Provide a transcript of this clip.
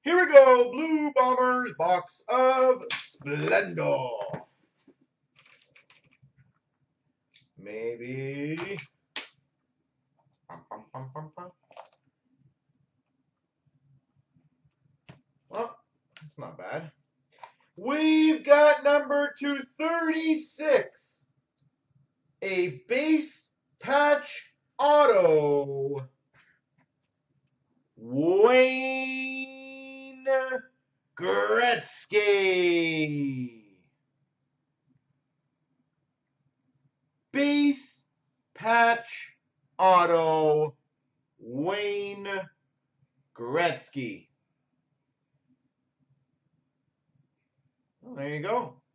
Here we go, Blue Bombers box of Splendor. Maybe. Well, it's not bad. We've got number 236, a base patch auto, Wayne Gretzky. Base patch auto, Wayne Gretzky. Well, there you go.